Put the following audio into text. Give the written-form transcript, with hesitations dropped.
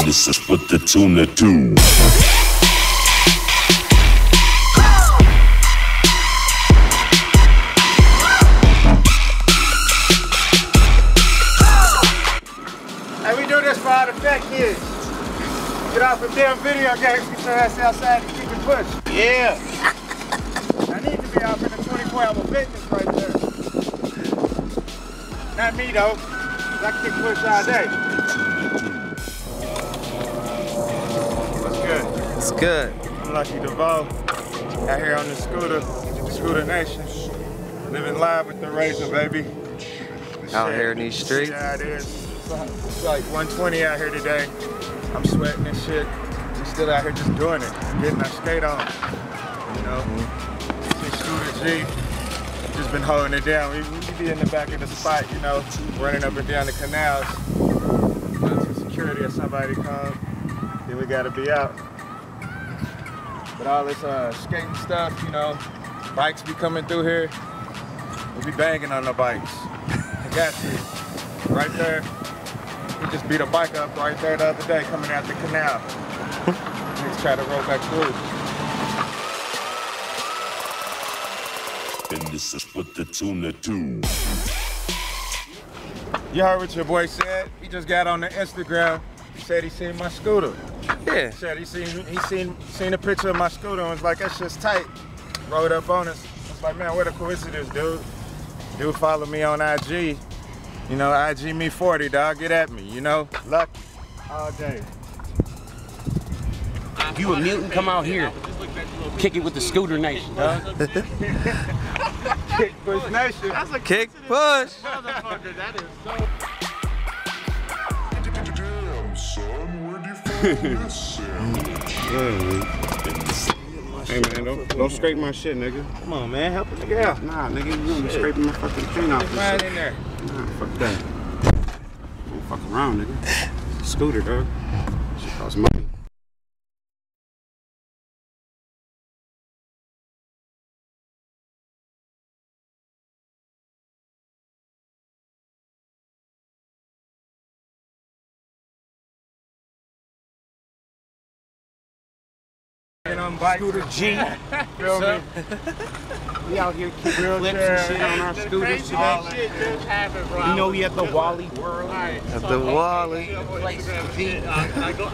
This is what the tuna do. Hey, we do this for all the fat kids. Get off the damn video games, get your ass outside and keep it pushing. Yeah. I need to be out in the 24-hour fitness right there. Not me though, 'cause I can push all day. What's good? It's good. I'm Lucky DeVoe, out here on the Scooter Nation. Living live with the Razor, baby. Out here in these streets. Yeah, it is. It's like 120 out here today. I'm sweating and shit. I'm still out here just doing it, getting our skate on. You know, see Scooter G, just been holding it down. We be in the back of the spot, you know, running up and down the canals. Until security or somebody comes, then we gotta be out. But all this skating stuff, you know, bikes be coming through here. We be banging on the bikes. I got you. Right there. We just beat a bike up right there the other day coming out the canal. Niggas try to roll back through. And this is what the tuna do. You heard what your boy said? He just got on the Instagram. He said he seen my scooter. Yeah. He said he seen a picture of my scooter and was like, that shit's tight. Rolled up on us. It's like, man, what a coincidence, dude. Dude follow me on IG. You know, IG me 40, dog. Get at me, you know? Lucky. All day. If you a mutant, come out here. Kick it with the Scooter Nation, dog. Kick Push Nation. That's a kick push. Motherfucker, that is so... Damn, son, where'd you find this sandwich? Hey man, don't scrape my shit, nigga. Come on, man, help a nigga out. Nah, nigga, you gonna be scraping my fucking chain off. There's mine in there. Nah, fuck that. Don't fuck around, nigga. Scooter, dog. Shit costs money. Scooter G. Feel me? We out here kicking flips and shit on our scooters today. You know we at the Wally World. At the Wally. Place to be.